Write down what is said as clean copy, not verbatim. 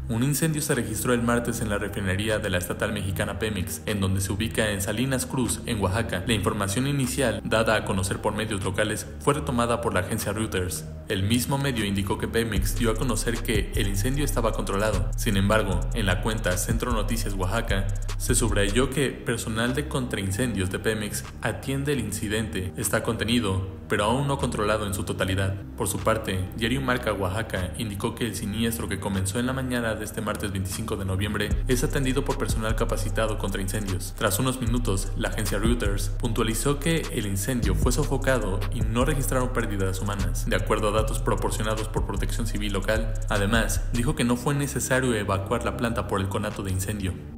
Un incendio se registró el martes en la refinería de la estatal mexicana Pemex, en donde se ubica en Salinas Cruz, en Oaxaca. La información inicial, dada a conocer por medios locales, fue retomada por la agencia Reuters. El mismo medio indicó que Pemex dio a conocer que el incendio estaba controlado. Sin embargo, en la cuenta Centro Noticias Oaxaca, se subrayó que personal de contraincendios de Pemex atiende el incidente, está contenido, pero aún no controlado en su totalidad. Por su parte, Diario Marca Oaxaca indicó que el siniestro que comenzó en la mañana de este martes 25 de noviembre es atendido por personal capacitado contra incendios. Tras unos minutos, la agencia Reuters puntualizó que el incendio fue sofocado y no registraron pérdidas humanas, de acuerdo a datos proporcionados por Protección Civil local. Además, dijo que no fue necesario evacuar la planta por el conato de incendio.